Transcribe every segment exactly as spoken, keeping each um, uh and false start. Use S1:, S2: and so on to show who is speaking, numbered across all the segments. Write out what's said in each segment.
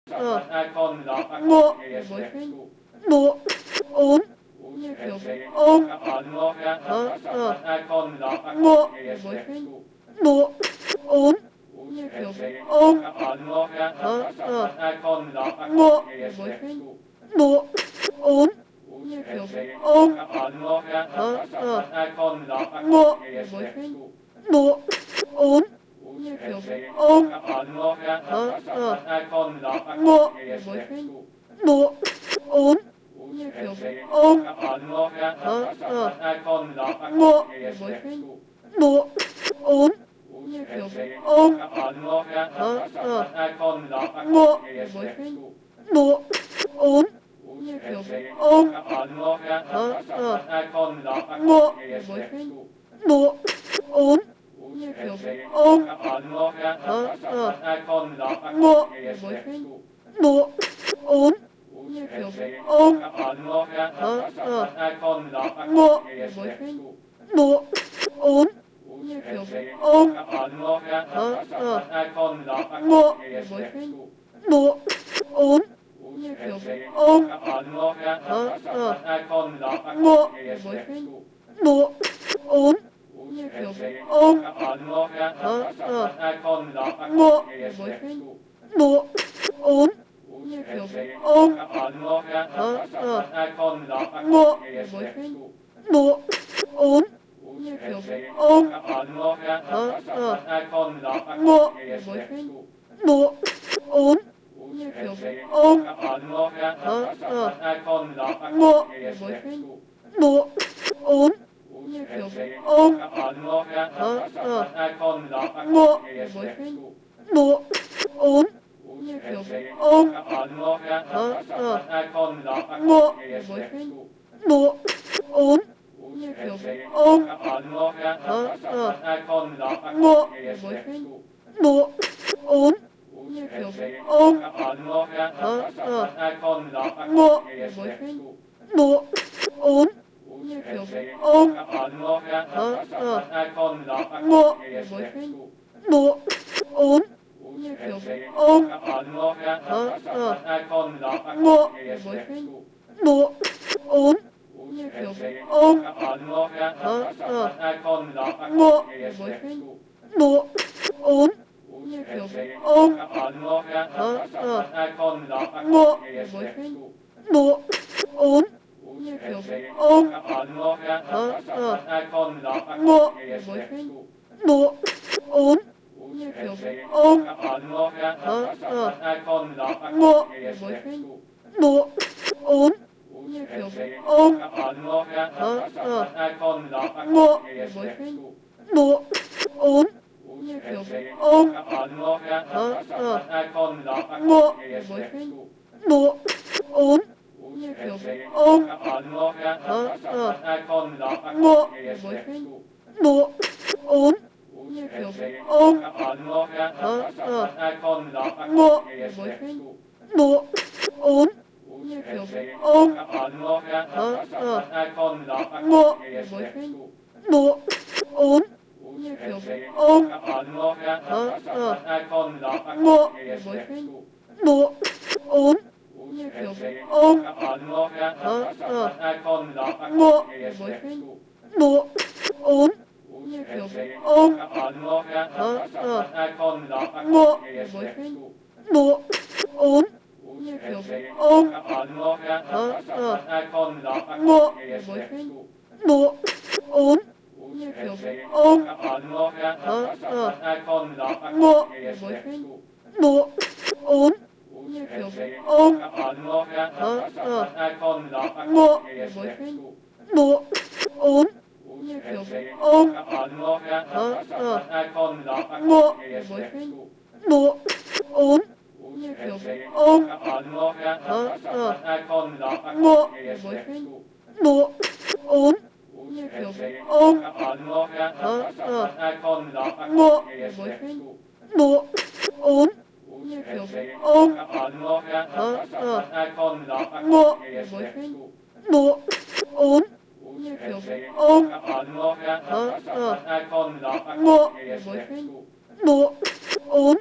S1: Uh,
S2: I called him off. I
S1: Mo.
S2: called him
S1: Your
S2: yesterday from
S1: boyfriend?
S2: school.
S1: Mo. On.
S2: And
S1: Your
S2: say,
S1: on.
S2: I called him off. Yeah.
S1: Huh? Uh.
S2: I called him off. I
S1: Mo.
S2: called him
S1: Your
S2: yesterday from
S1: boyfriend?
S2: school.
S1: Mo. On.
S2: And say,
S1: On.
S2: I called him off. Yeah.
S1: Huh? Uh.
S2: I called him off. I
S1: Mo.
S2: called him
S1: Your
S2: yesterday from
S1: boyfriend?
S2: school.
S1: Mo. On.
S2: And say,
S1: On.
S2: I called him off. Yeah.
S1: Huh? Uh.
S2: I called him off. I
S1: Mo.
S2: called him
S1: Your
S2: yesterday from
S1: boyfriend?
S2: school.
S1: Mo. On.
S2: And say,
S1: On.
S2: I called him off. Yeah.
S1: Huh? Uh.
S2: I called him off. I
S1: Mo.
S2: called him
S1: Your
S2: yesterday from
S1: boyfriend?
S2: school.
S1: Mo. On.
S2: And say,
S1: On.
S2: I called him off. Yeah.
S1: Huh? Uh.
S2: I called him off. I
S1: Mo.
S2: called him
S1: Your
S2: yesterday from
S1: boyfriend?
S2: school.
S1: Mo. On.
S2: And say,
S1: On.
S2: I called him off. Yeah.
S1: Huh? Uh.
S2: I called him off. I
S1: Mo.
S2: called him
S1: Your
S2: yesterday from
S1: boyfriend?
S2: school.
S1: Mo. On.
S2: And say,
S1: On.
S2: I called him off. Yeah.
S1: Huh? Uh.
S2: I called him off. I
S1: Mo.
S2: called him
S1: Your
S2: yesterday from
S1: boyfriend?
S2: school.
S1: Mo. On.
S2: And say,
S1: On.
S2: I called him off. Yeah.
S1: Huh? Uh.
S2: I called him off. I
S1: Mo.
S2: called him
S1: Your
S2: yesterday from
S1: boyfriend?
S2: school.
S1: Mo. On.
S2: And say,
S1: On.
S2: I called him off. Yeah.
S1: Huh? Uh.
S2: I called him off. I
S1: Mo.
S2: called him
S1: Your
S2: yesterday from
S1: boyfriend?
S2: school.
S1: Mo. On.
S2: And say,
S1: On.
S2: I called him off. Yeah.
S1: Huh? Uh.
S2: I called him off. I
S1: Mo.
S2: called him
S1: Your
S2: yesterday from
S1: boyfriend?
S2: school.
S1: Mo. On.
S2: And say,
S1: On.
S2: I called him off. Yeah.
S1: Huh? Uh.
S2: I called him off. I
S1: Mo.
S2: called him
S1: Your
S2: yesterday from
S1: boyfriend?
S2: school.
S1: Mo. On.
S2: And say,
S1: On.
S2: I called him off. Yeah.
S1: Huh? Uh.
S2: I called him off. I
S1: Mo.
S2: called him
S1: Your
S2: yesterday from
S1: boyfriend?
S2: school.
S1: Mo. On.
S2: And say,
S1: On.
S2: I called him off. Yeah.
S1: Huh? Uh.
S2: I called him off. I
S1: Mo.
S2: called him
S1: Your
S2: yesterday from
S1: boyfriend?
S2: school.
S1: Mo. On.
S2: And say,
S1: On.
S2: I called him off. Yeah.
S1: Huh? Uh.
S2: I called him off. I
S1: Mo.
S2: called him
S1: Your
S2: yesterday from
S1: boyfriend?
S2: school.
S1: Mo. On.
S2: And say,
S1: On.
S2: I called him off. Yeah.
S1: Huh? Uh.
S2: I called him off. I
S1: Mo.
S2: called him
S1: Your
S2: yesterday from
S1: boyfriend?
S2: school.
S1: Mo. On.
S2: And say,
S1: On.
S2: I called him off. Yeah.
S1: Huh? Uh.
S2: I called him off. I
S1: Mo.
S2: called him
S1: Your
S2: yesterday from
S1: boyfriend?
S2: school.
S1: Mo. On.
S2: And say,
S1: On.
S2: I called him off. Yeah.
S1: Huh? Uh.
S2: I called him off. I
S1: Mo.
S2: called him
S1: Your
S2: yesterday from
S1: boyfriend?
S2: school.
S1: Mo. On.
S2: And say,
S1: On.
S2: I called him off. Yeah.
S1: Huh? Uh.
S2: I called him off. I
S1: Mo.
S2: called him
S1: Your
S2: yesterday from
S1: boyfriend?
S2: school.
S1: Mo. On.
S2: And say,
S1: On.
S2: I called him off. Yeah.
S1: Huh? Uh.
S2: I called him off. I
S1: Mo.
S2: called him
S1: Your
S2: yesterday from
S1: boyfriend?
S2: school.
S1: Mo. On.
S2: And say,
S1: On.
S2: I called him off. Yeah.
S1: Huh? Uh.
S2: I called him off. I
S1: Mo.
S2: called him
S1: Your
S2: yesterday from
S1: boyfriend?
S2: school.
S1: Mo. On.
S2: And say,
S1: On.
S2: I called him off. Yeah.
S1: Huh? Uh.
S2: I called him off. I
S1: Mo.
S2: called him
S1: Your
S2: yesterday from
S1: boyfriend?
S2: school.
S1: Mo. On.
S2: And say,
S1: On.
S2: I called him off. Yeah.
S1: Huh? Uh.
S2: I called him off. I
S1: Mo.
S2: called him
S1: Your
S2: yesterday from
S1: boyfriend?
S2: school.
S1: Mo. On.
S2: And say,
S1: On.
S2: I called him off. Yeah.
S1: Huh? Uh.
S2: I called him off. I
S1: Mo.
S2: called him
S1: Your
S2: yesterday from
S1: boyfriend?
S2: school.
S1: Mo. On.
S2: And say,
S1: On.
S2: I called him off. Yeah.
S1: Huh? Uh.
S2: I called him off. I
S1: Mo.
S2: called him
S1: Your
S2: yesterday from
S1: boyfriend?
S2: school.
S1: Mo. On.
S2: And say,
S1: On.
S2: I called him off. Yeah.
S1: Huh? Uh.
S2: I called him off. I
S1: Mo.
S2: called him
S1: Your
S2: yesterday from
S1: boyfriend?
S2: school.
S1: Mo. On.
S2: And say,
S1: On.
S2: I called him off. Yeah.
S1: Huh? Uh.
S2: I called him off. I
S1: Mo.
S2: called him
S1: Your
S2: yesterday from
S1: boyfriend?
S2: school.
S1: Mo. On.
S2: And say,
S1: On.
S2: I called him off. Yeah.
S1: Huh? Uh.
S2: I called him off. I
S1: Mo.
S2: called him
S1: Your
S2: yesterday from
S1: boyfriend?
S2: school.
S1: Mo. On.
S2: And say,
S1: On.
S2: I called him off. Yeah.
S1: Huh? Uh.
S2: I called him off. I
S1: Mo.
S2: called him
S1: Your
S2: yesterday from
S1: boyfriend?
S2: school.
S1: Mo. On.
S2: And say,
S1: On.
S2: I called him off. Yeah.
S1: Huh? Uh.
S2: I called him off. I
S1: Mo.
S2: called him
S1: Your
S2: yesterday from
S1: boyfriend?
S2: school.
S1: Mo. On.
S2: And say,
S1: On.
S2: I called him off. Yeah.
S1: Huh? Uh.
S2: I called him off. I
S1: Mo.
S2: called him
S1: Your
S2: yesterday from
S1: boyfriend?
S2: school.
S1: Mo. On.
S2: And say,
S1: On.
S2: I called him off. Yeah.
S1: Huh? Uh.
S2: I called him off. I
S1: Mo.
S2: called him
S1: Your
S2: yesterday from
S1: boyfriend?
S2: school.
S1: Mo. On.
S2: And say,
S1: On.
S2: I called him off. Yeah.
S1: Huh? Uh.
S2: I called him off. I
S1: Mo.
S2: called him
S1: Your
S2: yesterday from
S1: boyfriend?
S2: school.
S1: Mo. On.
S2: And say,
S1: On.
S2: I called him off. Yeah.
S1: Huh? Uh.
S2: I called him off. I
S1: Mo.
S2: called him
S1: Your
S2: yesterday from
S1: boyfriend?
S2: school.
S1: Mo. On.
S2: And say,
S1: On.
S2: I called him off. Yeah.
S1: Huh? Uh.
S2: I called him off. I
S1: Mo.
S2: called him
S1: Your
S2: yesterday from
S1: boyfriend?
S2: school.
S1: Mo. On.
S2: And say,
S1: On.
S2: I called him off. Yeah.
S1: Huh? Uh.
S2: I called him off. I
S1: Mo.
S2: called him
S1: Your
S2: yesterday from
S1: boyfriend?
S2: school.
S1: Mo. On.
S2: And say,
S1: On.
S2: I called him off. Yeah.
S1: Huh? Uh.
S2: I called him off. I
S1: Mo.
S2: called him
S1: Your
S2: yesterday from
S1: boyfriend?
S2: school.
S1: Mo. On.
S2: And say,
S1: On.
S2: I called him off. Yeah.
S1: Huh? Uh.
S2: I called him off. I
S1: Mo.
S2: called him
S1: Your
S2: yesterday from
S1: boyfriend?
S2: school.
S1: Mo. On.
S2: And say,
S1: On.
S2: I called him off. Yeah.
S1: Huh? Uh.
S2: I called him off. I
S1: Mo.
S2: called him
S1: Your
S2: yesterday from
S1: boyfriend?
S2: school.
S1: Mo. On.
S2: And say,
S1: On.
S2: I called him off. Yeah.
S1: Huh? Uh.
S2: I called him off. I
S1: Mo.
S2: called him
S1: Your
S2: yesterday from
S1: boyfriend?
S2: school.
S1: Mo. On.
S2: And say,
S1: On.
S2: I called him off. Yeah.
S1: Huh? Uh.
S2: I called him off. I
S1: Mo.
S2: called him
S1: Your
S2: yesterday from
S1: boyfriend?
S2: school.
S1: Mo. On.
S2: And say,
S1: On.
S2: I called him off. Yeah.
S1: Huh? Uh.
S2: I called him off. I
S1: Mo.
S2: called him
S1: Your
S2: yesterday from
S1: boyfriend?
S2: school.
S1: Mo. On.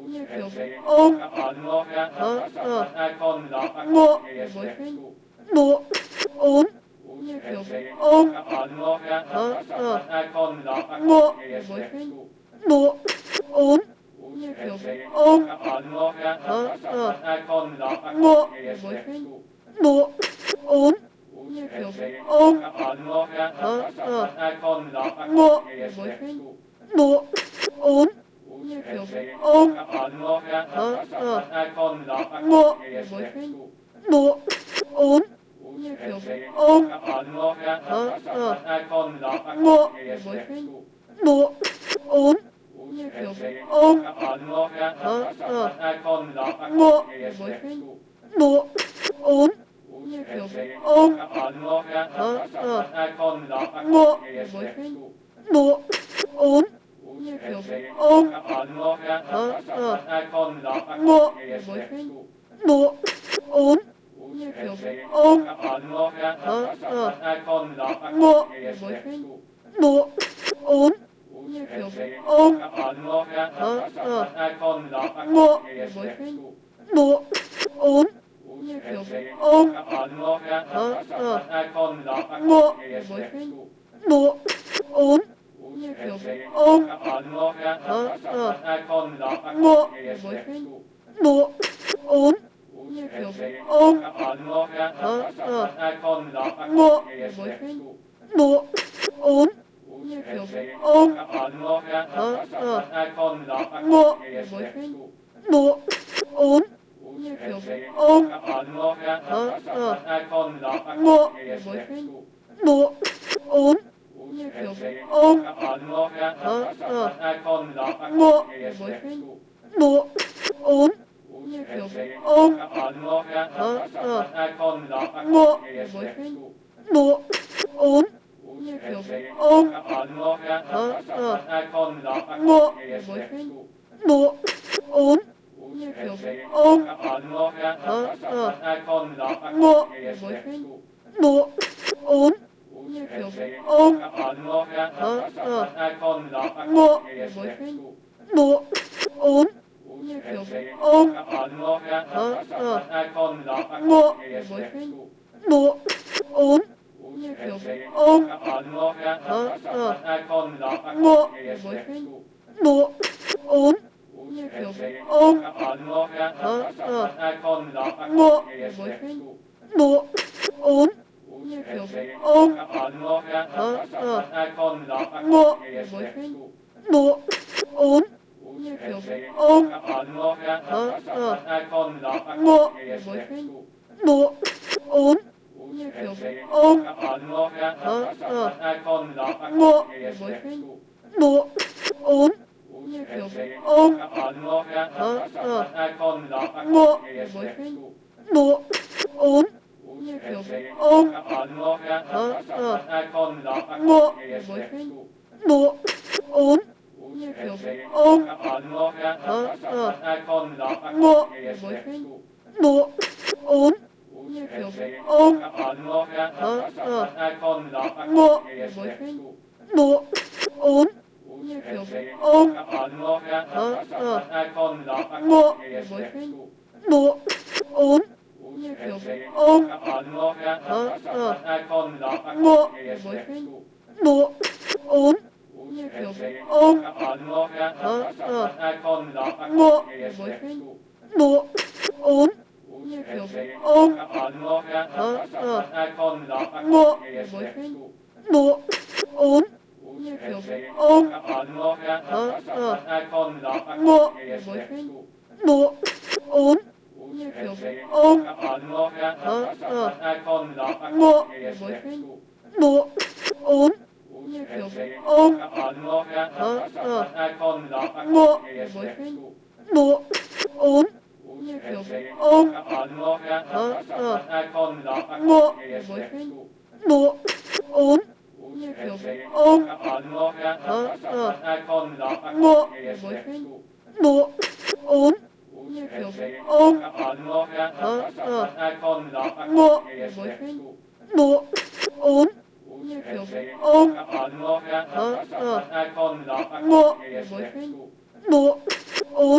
S1: Oh.
S2: Unlock
S1: Huh? Uh.
S2: I call him up.
S1: Mo.
S3: Boyfriend?
S1: Mo. Oh. Oh.
S2: Unlock
S1: Huh? Uh.
S2: I call him up.
S1: Mo.
S3: Boyfriend?
S1: Mo. Oh. Oh.
S2: Unlock
S1: Huh? Uh.
S2: I call him up.
S1: Mo.
S3: Boyfriend?
S1: Mo. Oh. Oh.
S2: Unlock
S1: Huh? Uh.
S2: I call him up.
S1: Mo.
S3: Boyfriend?
S1: Mo. Oh. Oh.
S2: Unlock
S1: Huh? Uh.
S2: I call him up.
S1: Mo.
S3: Boyfriend?
S1: Mo. Oh. Oh.
S2: Unlock
S1: Huh? Uh.
S2: I call him up.
S1: Mo.
S3: Boyfriend?
S1: Mo. Oh. Oh.
S2: Unlock
S1: Huh? Uh.
S2: I call him up.
S1: Mo.
S3: Boyfriend?
S1: Mo. Oh. Oh.
S2: Unlock
S1: Huh? Uh.
S2: I call him up.
S1: Mo.
S3: Boyfriend?
S1: Mo. Oh. Oh.
S2: Unlock
S1: Huh? Uh.
S2: I call him up.
S1: Mo.
S3: Boyfriend?
S1: Mo. Oh. Oh.
S2: Unlock
S1: Huh? Uh.
S2: I call him up.
S1: Mo.
S3: Boyfriend?
S1: Mo. Oh. Oh.
S2: Unlock
S1: Huh? Uh.
S2: I call him up.
S1: Mo.
S3: Boyfriend?
S1: Mo. Oh. Oh.
S2: Unlock
S1: Huh? Uh.
S2: I call him up.
S1: Mo.
S3: Boyfriend?
S1: Mo. Oh. Oh.
S2: Unlock
S1: Huh? Uh.
S2: I call him up.
S1: Mo.
S3: Boyfriend?
S1: Mo. Oh. Oh.
S2: Unlock
S1: Huh? Uh.
S2: I call him up.
S1: Mo.
S3: Boyfriend?
S1: Mo. Oh. Oh.
S2: Unlock
S1: Huh? Uh.
S2: I call him up.
S1: Mo.
S3: Boyfriend?
S1: Mo. Oh. Oh.
S2: Unlock
S1: Huh? Uh.
S2: I call him up.
S1: Mo.
S3: Boyfriend?
S1: Mo. Oh. Oh.
S2: Unlock
S1: Huh? Uh.
S2: I call him up.
S1: Mo.
S3: Boyfriend?
S1: Mo. Oh. Oh.
S2: Unlock
S1: Huh? Uh.
S2: I call him up.
S1: Mo.
S3: Boyfriend?
S1: Mo. Oh. Oh.
S2: Unlock
S1: Huh? Uh.
S2: I call him up.
S1: Mo.
S3: Boyfriend?
S1: Mo. Oh. Oh.
S2: Unlock
S1: Huh? Uh.
S2: I call him up.
S1: Mo.
S3: Boyfriend?
S1: Mo. Oh. Oh.
S2: Unlock
S1: Huh? Uh.
S2: I call him up.
S1: Mo.
S3: Boyfriend?
S1: Mo. Oh. Oh.
S2: Unlock
S1: Huh? Uh.
S2: I call him up.
S1: Mo.
S3: Boyfriend?
S1: Mo. Oh. Oh.
S2: Unlock
S1: Huh? Uh.
S2: I call him up.
S1: Mo.
S3: Boyfriend?
S1: Mo. Oh. Oh.
S2: Unlock
S1: Huh? Uh.
S2: I call him up.
S1: Mo.
S3: Boyfriend?
S1: Mo. Oh. Oh.
S2: Unlock
S1: Huh? Uh.
S2: I call him up.
S1: Mo.
S3: Boyfriend?
S1: Mo. Oh. Oh.
S2: Unlock
S1: Huh? Uh.
S2: I call him up.
S1: Mo.
S3: Boyfriend?
S1: Mo. Oh. Oh.
S2: Unlock
S1: Huh? Uh.
S2: I call him up.
S1: Mo.
S3: Boyfriend?
S1: Mo. Oh. Oh.
S2: Unlock
S1: Huh? Uh.
S2: I call him up.
S1: Mo.
S3: Boyfriend?
S1: Mo. Oh. Oh.
S2: Unlock
S1: Huh? Uh.
S2: I call him up.
S1: Mo.
S3: Boyfriend?
S1: Mo. Oh. Oh.
S2: Unlock
S1: Huh? Uh.
S2: I call him up.
S1: Mo.
S3: Boyfriend?
S1: Mo. Oh. Oh.
S2: Unlock
S1: Huh? Uh.
S2: I call him up.
S1: Mo.
S3: Boyfriend?
S1: Mo. Oh. Oh.
S2: Unlock
S1: Huh? Uh.
S2: I call him up.
S1: Mo.
S3: Boyfriend?
S1: Mo. Oh. Oh.
S2: Unlock
S1: Huh? Uh.
S2: I call him up.
S1: Mo.
S3: Boyfriend?
S1: Mo. Oh. Oh.
S2: Unlock
S1: Huh? Uh.
S2: I call him up.
S1: Mo.
S3: Boyfriend?
S1: Mo. Oh. Oh.
S2: Unlock
S1: Huh? Uh.
S2: I call him up.
S1: Mo.
S3: Boyfriend?
S1: Mo. Oh. Oh.
S2: Unlock
S1: Huh? Uh.
S2: I call him up.
S1: Mo.
S3: Boyfriend?
S1: Mo. Oh. Oh.
S2: Unlock
S1: Huh? Uh.
S2: I call him up.
S1: Mo.
S3: Boyfriend?
S1: Mo. Oh. Oh.
S2: Unlock
S1: Huh? Uh.
S2: I call him up.
S1: Mo.
S3: Boyfriend?
S1: Mo. Oh. Oh.
S2: Unlock
S1: Huh? Uh.
S2: I call him up.
S1: Mo.
S3: Boyfriend?
S1: Mo. Oh. Oh.
S2: Unlock
S1: Huh? Uh.
S2: I call him up.
S1: Mo.
S3: Boyfriend?
S1: Mo. Oh. Oh.
S2: Unlock
S1: Huh? Uh.
S2: I call him up.
S1: Mo.
S3: Boyfriend?
S1: Mo. Oh. Oh.
S2: Unlock
S1: Huh? Uh.
S2: I call him up.
S1: Mo.
S3: Boyfriend?
S1: Mo. Oh.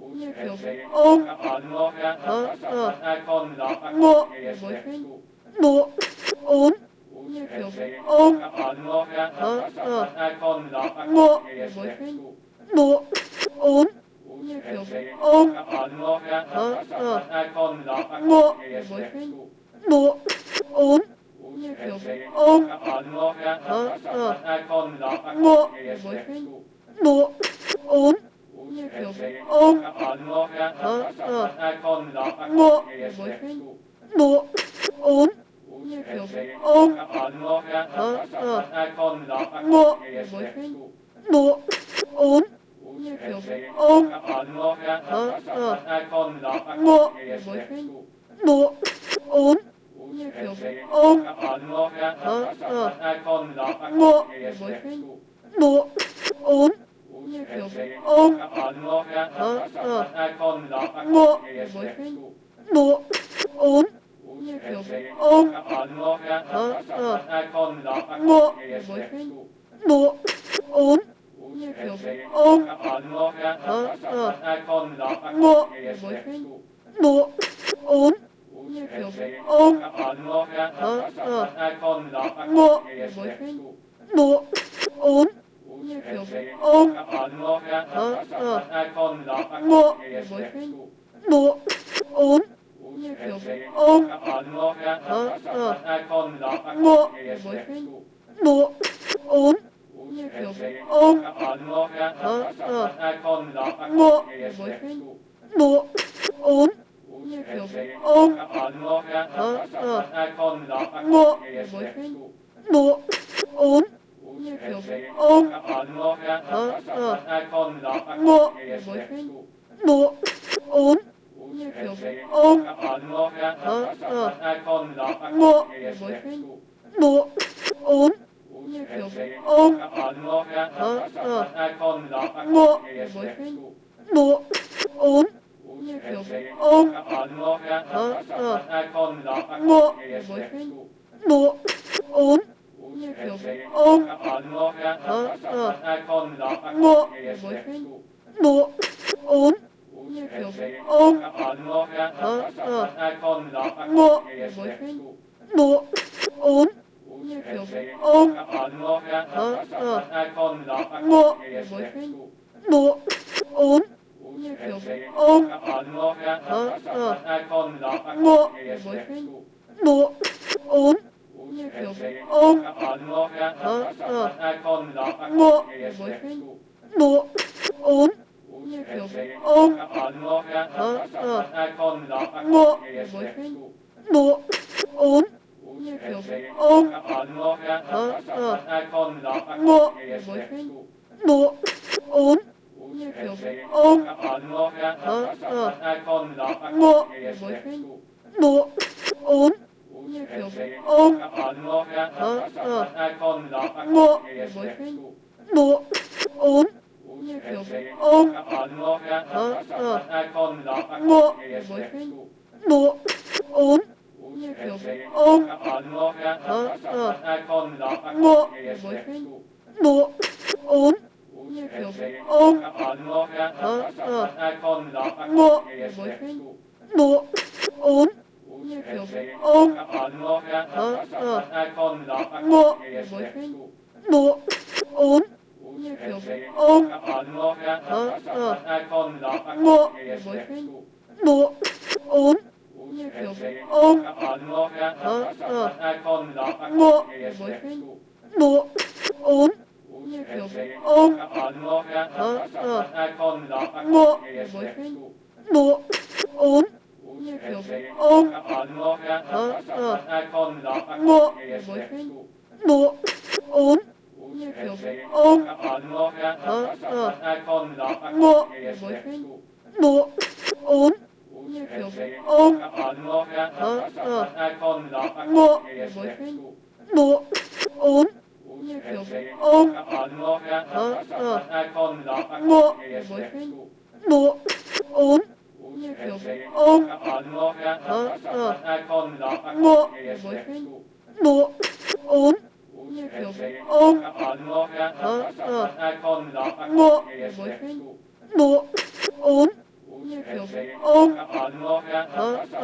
S3: Boyfriend.
S1: oh,
S2: Unlocker.
S1: uh,
S2: Icon lock.
S1: Mo.
S3: Boyfriend.
S1: Mo. Oh,
S3: Boyfriend.
S1: oh,
S2: Unlocker.
S1: uh,
S2: Icon lock.
S1: Mo.
S3: Boyfriend.
S1: Mo. Oh,
S3: Boyfriend.
S1: oh,
S2: Unlocker.
S1: uh,
S2: Icon lock.
S1: Mo.
S3: Boyfriend.
S1: Mo. Oh,
S3: Boyfriend.
S1: oh,
S2: Unlocker.
S1: uh,
S2: Icon lock.
S1: Mo.
S3: Boyfriend.
S1: Mo. Oh,
S3: Boyfriend.
S1: oh,
S2: Unlocker.
S1: uh,
S2: Icon lock.
S1: Mo.
S3: Boyfriend.
S1: Mo. Oh,
S3: Boyfriend.
S1: oh,
S2: Unlocker.
S1: uh,
S2: Icon lock.
S1: Mo.
S3: Boyfriend.
S1: Mo. Oh,
S3: Boyfriend.
S1: oh,
S2: Unlocker.
S1: uh,
S2: Icon lock.
S1: Mo.
S3: Boyfriend.
S1: Mo. Oh,
S3: Boyfriend.
S1: oh,
S2: Unlocker.
S1: uh,
S2: Icon lock.
S1: Mo.
S3: Boyfriend.
S1: Mo. Oh,
S3: Boyfriend.
S1: oh,
S2: Unlocker.
S1: uh,
S2: Icon lock.
S1: Mo.
S3: Boyfriend.
S1: Mo. Oh,
S3: Boyfriend.
S1: oh,
S2: Unlocker.
S1: uh,
S2: Icon lock.
S1: Mo.
S3: Boyfriend.
S1: Mo. Oh,
S3: Boyfriend.
S1: oh,
S2: Unlocker.
S1: uh,
S2: Icon lock.
S1: Mo.
S3: Boyfriend.
S1: Mo. Oh,
S3: Boyfriend.
S1: oh,
S2: Unlocker.
S1: uh,
S2: Icon lock.
S1: Mo.
S3: Boyfriend.
S1: Mo. Oh,
S3: Boyfriend.
S1: oh,
S2: Unlocker.
S1: uh,
S2: Icon lock.
S1: Mo.
S3: Boyfriend.
S1: Mo. Oh,
S3: Boyfriend.
S1: oh,
S2: Unlocker.
S1: uh,
S2: Icon lock.
S1: Mo.
S3: Boyfriend.
S1: Mo. Oh,
S3: Boyfriend.
S1: oh,
S2: Unlocker.
S1: uh,
S2: Icon lock.
S1: Mo.
S3: Boyfriend.
S1: Mo. Oh,
S3: Boyfriend.
S1: oh,
S2: Unlocker.
S1: uh,
S2: Icon lock.
S1: Mo.
S3: Boyfriend.
S1: Mo. Oh,
S3: Boyfriend.
S1: oh,
S2: Unlocker.
S1: uh,
S2: Icon lock.
S1: Mo.
S3: Boyfriend.
S1: Mo. Oh,
S3: Boyfriend.
S1: oh,
S2: Unlocker.
S1: uh,
S2: Icon lock.
S1: Mo.
S3: Boyfriend.
S1: Mo. Oh,
S3: Boyfriend.
S1: oh,
S2: Unlocker.
S1: uh,
S2: Icon lock.
S1: Mo.
S3: Boyfriend.
S1: Mo. Oh,
S3: Boyfriend.
S1: oh,
S2: Unlocker.
S1: uh,
S2: Icon lock.
S1: Mo.
S3: Boyfriend.
S1: Mo. Oh,
S3: Boyfriend.
S1: oh,
S2: Unlocker.
S1: uh,
S2: Icon lock.
S1: Mo.
S3: Boyfriend.
S1: Mo. Oh,
S3: Boyfriend.
S1: oh,
S2: Unlocker.
S1: uh,
S2: Icon lock.
S1: Mo.
S3: Boyfriend.
S1: Mo. Oh,
S3: Boyfriend.
S1: oh,
S2: Unlocker.
S1: uh,
S2: Icon lock.
S1: Mo.
S3: Boyfriend.
S1: Mo. Oh,
S3: Boyfriend.
S1: oh,
S2: Unlocker.
S1: uh,
S2: Icon lock.
S1: Mo.
S3: Boyfriend.
S1: Mo. Oh,
S3: Boyfriend.
S1: oh,
S2: Unlocker.
S1: uh,
S2: Icon lock.
S1: Mo.
S3: Boyfriend.
S1: Mo. Oh,
S3: Boyfriend.
S1: oh,
S2: Unlocker.
S1: uh,
S2: Icon lock.
S1: Mo.
S3: Boyfriend.
S1: Mo. Oh,
S3: Boyfriend.
S1: oh,
S2: Unlocker.
S1: uh,
S2: Icon lock.
S1: Mo.
S3: Boyfriend.
S1: Mo. Oh,
S3: Boyfriend.
S1: oh,
S2: Unlocker.
S1: uh,
S2: Icon lock.
S1: Mo.
S3: Boyfriend.
S1: Mo. Oh,
S3: Boyfriend.
S1: oh,
S2: Unlocker.
S1: uh,
S2: Icon lock.
S1: Mo.
S3: Boyfriend.
S1: Mo. Oh,
S3: Boyfriend.
S1: oh,
S2: Unlocker.
S1: uh,
S2: Icon lock.
S1: Mo.
S3: Boyfriend.
S1: Mo. Oh,
S3: Boyfriend.
S1: oh,
S2: Unlocker.
S1: uh,
S2: Icon lock.
S1: Mo.
S3: Boyfriend.
S1: Mo. Oh,
S3: Boyfriend.
S1: oh,
S2: Unlocker.
S1: uh,
S2: Icon lock.
S1: Mo.
S3: Boyfriend.
S1: Mo. Oh,
S3: Boyfriend.
S1: oh,
S2: Unlocker.
S1: uh,
S2: Icon lock.
S1: Mo.
S3: Boyfriend.
S1: Mo. Oh,
S3: Boyfriend.
S1: oh,
S2: Unlocker.
S1: uh,
S2: Icon lock.
S1: Mo.
S3: Boyfriend.
S1: Mo. Oh,
S3: Boyfriend.
S1: oh,
S2: Unlocker.
S1: uh,
S2: Icon lock.
S1: Mo.
S3: Boyfriend.
S1: Mo. Oh,
S3: Boyfriend.
S1: oh,
S2: Unlocker.
S1: uh,
S2: Icon lock.
S1: Mo.
S3: Boyfriend.
S1: Mo. Oh,
S3: Boyfriend.
S1: oh,
S2: Unlocker.
S1: uh,
S2: Icon lock.
S1: Mo.
S3: Boyfriend.
S1: Mo. Oh,
S3: Boyfriend.
S1: oh,
S2: Unlocker.
S1: uh,
S2: Icon lock.
S1: Mo.
S3: Boyfriend.
S1: Mo. Oh,
S3: Boyfriend.
S1: oh,
S2: Unlocker.
S1: uh,
S2: Icon lock.
S1: Mo.
S3: Boyfriend.
S1: Mo. Oh,
S3: Boyfriend.
S1: oh,
S2: Unlocker.
S1: uh,
S2: Icon lock.
S1: Mo.
S3: Boyfriend.
S1: Mo. Oh,
S3: Boyfriend.
S1: oh,
S2: Unlocker.
S1: uh,
S2: Icon lock.
S1: Mo.
S3: Boyfriend.
S1: Mo. Oh,
S3: Boyfriend.
S1: oh,
S2: Unlocker.
S1: uh,
S2: Icon lock.
S1: Mo.
S3: Boyfriend.
S1: Mo. Oh,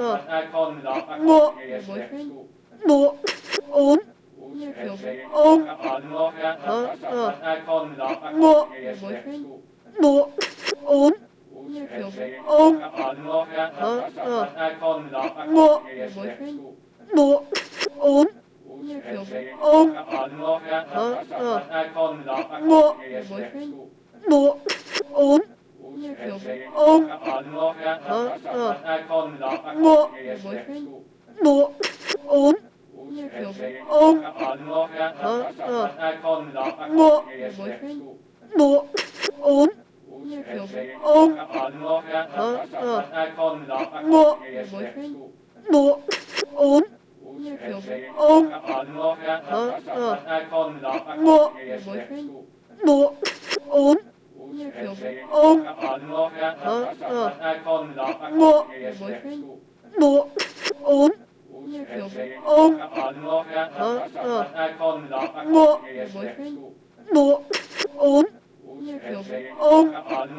S2: uitkomen
S1: Mo.
S2: de eerste
S3: boyfriend,
S1: Mo. Om.
S3: your girlfriend,
S1: Om.
S2: uitkomen
S1: Mo.
S2: de eerste
S3: boyfriend,
S1: Mo. Om.
S3: your girlfriend,
S1: Om.
S2: uitkomen
S1: Mo.
S2: de eerste
S3: boyfriend,
S1: Mo. Om.
S3: your girlfriend,
S1: Om.
S2: uitkomen
S1: Mo.
S2: de eerste
S3: boyfriend,
S1: Mo. Om.
S3: your girlfriend,
S1: Om.
S2: uitkomen
S1: Mo.
S2: de eerste
S3: boyfriend,
S1: Mo. Om.
S3: your girlfriend,
S1: Om.
S2: uitkomen
S1: Mo.
S2: de eerste
S3: boyfriend,
S1: Mo. Om.
S3: your girlfriend,
S1: Om.
S2: uitkomen
S1: Mo.
S2: de eerste
S3: boyfriend,
S1: Mo. Om.
S3: your girlfriend,
S1: Om.
S2: uitkomen
S1: Mo.
S2: de eerste
S3: boyfriend,
S1: Mo. Om.
S3: your girlfriend,
S1: Om.
S2: uitkomen
S1: Mo.
S2: de eerste
S3: boyfriend,
S1: Mo. Om.
S3: your girlfriend,
S1: Om.
S2: uitkomen
S1: Mo.
S2: de eerste
S3: boyfriend,
S1: Mo. Om.
S3: your girlfriend,
S1: Om.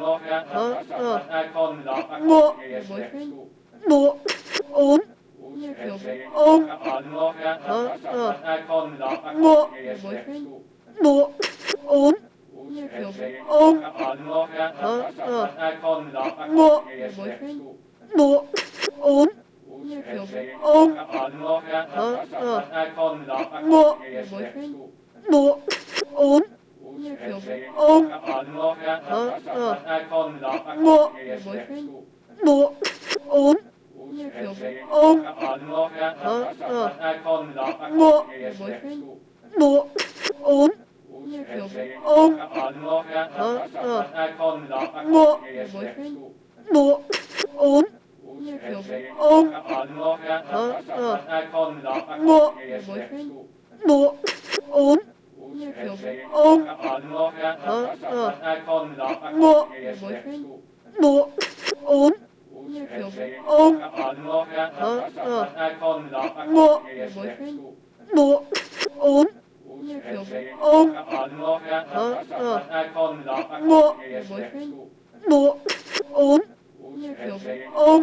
S2: uitkomen
S1: Mo.
S2: de eerste
S3: boyfriend,
S1: Mo. Om.
S3: your girlfriend,
S1: Om.
S2: uitkomen
S1: Mo.
S2: de eerste
S3: boyfriend,
S1: Mo. Om.
S3: your girlfriend,
S1: Om.
S2: uitkomen
S1: Mo.
S2: de eerste
S3: boyfriend,
S1: Mo. Om.
S3: your girlfriend,
S1: Om.
S2: uitkomen
S1: Mo.
S2: de eerste
S3: boyfriend,
S1: Mo. Om.
S3: your girlfriend,
S1: Om.
S2: uitkomen
S1: Mo.
S2: de eerste
S3: boyfriend,
S1: Mo. Om.
S3: your girlfriend,
S1: Om.
S2: uitkomen
S1: Mo.
S2: de eerste
S3: boyfriend,
S1: Mo. Om.
S3: your girlfriend,
S1: Om.
S2: uitkomen
S1: Mo.
S2: de eerste
S3: boyfriend,
S1: Mo. Om.
S3: your girlfriend,
S1: Om.
S2: uitkomen
S1: Mo.
S2: de eerste
S3: boyfriend,
S1: Mo. Om.
S3: your girlfriend,
S1: Om.
S2: uitkomen
S1: Mo.
S2: de eerste
S3: boyfriend,
S1: Mo. Om.
S3: your girlfriend,
S1: Om.
S2: uitkomen
S1: Mo.
S2: de eerste
S3: boyfriend,
S1: Mo. Om.
S3: your girlfriend,
S1: Om.
S2: uitkomen
S1: Mo.
S2: de eerste
S3: boyfriend,
S1: Mo. Om.
S3: your girlfriend,
S1: Om.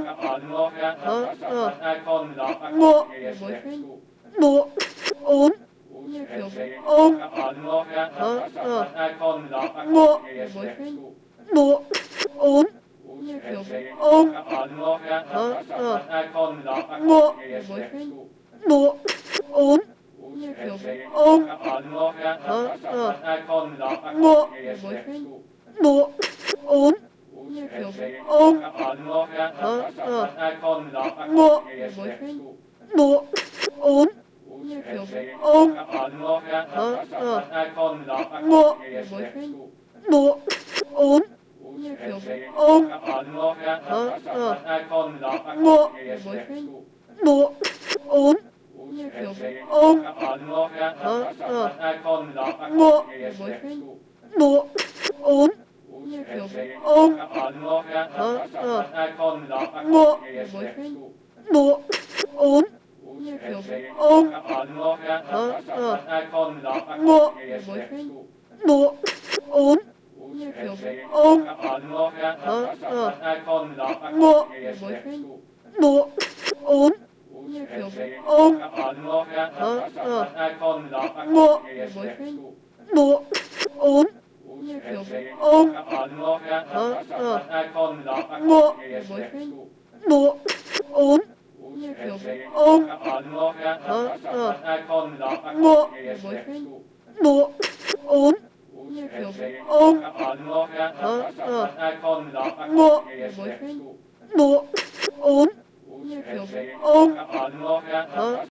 S2: uitkomen
S1: Mo.
S2: de eerste
S3: boyfriend,
S1: Mo. Om.
S3: your girlfriend,
S1: Om.
S2: uitkomen
S1: Mo.
S2: de eerste
S3: boyfriend,
S1: Mo. Om.
S3: your girlfriend,
S1: Om.
S2: uitkomen
S1: Mo.
S2: de eerste
S3: boyfriend,
S1: Mo. Om.
S3: your girlfriend,
S1: Om.
S2: uitkomen
S1: Mo.
S2: de eerste
S3: boyfriend,
S1: Mo. Om.
S3: your girlfriend,
S1: Om.
S2: uitkomen
S1: Mo.
S2: de eerste
S3: boyfriend,
S1: Mo. Om.
S3: your girlfriend,
S1: Om.
S2: uitkomen
S1: Mo.
S2: de eerste
S3: boyfriend,
S1: Mo. Om.
S3: your girlfriend,
S1: Om.
S2: uitkomen
S1: Mo.
S2: de eerste
S3: boyfriend,
S1: Mo. Om.
S3: your girlfriend,
S1: Om.
S2: uitkomen
S1: Mo.
S2: de eerste
S3: boyfriend,
S1: Mo. Om.
S3: your girlfriend,
S1: Om.
S2: uitkomen
S1: Mo.
S2: de eerste
S3: boyfriend,
S1: Mo. Om.
S3: your girlfriend,
S1: Om.
S2: uitkomen
S1: Mo.
S2: de eerste
S3: boyfriend,
S1: Mo. Om.
S3: your girlfriend,
S1: Om.
S2: uitkomen
S1: Mo.
S2: de eerste
S3: boyfriend,
S1: Mo. Om.
S3: your girlfriend,
S1: Om.
S2: uitkomen
S1: Mo.
S2: de eerste
S3: boyfriend,
S1: Mo. Om.
S3: your girlfriend,
S1: Om.
S2: uitkomen
S1: Mo.
S2: de eerste
S3: boyfriend,
S1: Mo. Om.
S3: your girlfriend,
S1: Om.
S2: uitkomen
S1: Mo.
S2: de eerste
S3: boyfriend,
S1: Mo. Om.
S3: your girlfriend,
S1: Om.
S2: uitkomen
S1: Mo.
S2: de eerste
S3: boyfriend,
S1: Mo. Om.
S3: your girlfriend,
S1: Om.